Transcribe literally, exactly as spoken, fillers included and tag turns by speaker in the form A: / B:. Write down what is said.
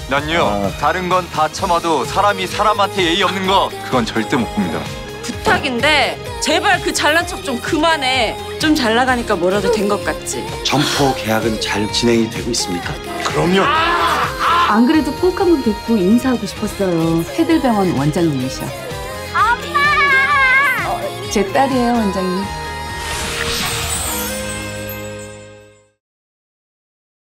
A: 난요
B: 아.
A: 다른 건 다 참아도 사람이 사람한테 예의 없는 거 그건 절대 못 봅니다.
C: 부탁인데 제발 그 잘난 척 좀 그만해. 좀 잘 나가니까 뭐라도 된 것 같지?
B: 점포 계약은 잘 진행이 되고 있습니까?
A: 그럼요.
D: 안 그래도 꼭 한번 뵙고 인사하고 싶었어요. 해들병원 원장님이셔. 엄마! 제 딸이에요, 원장님.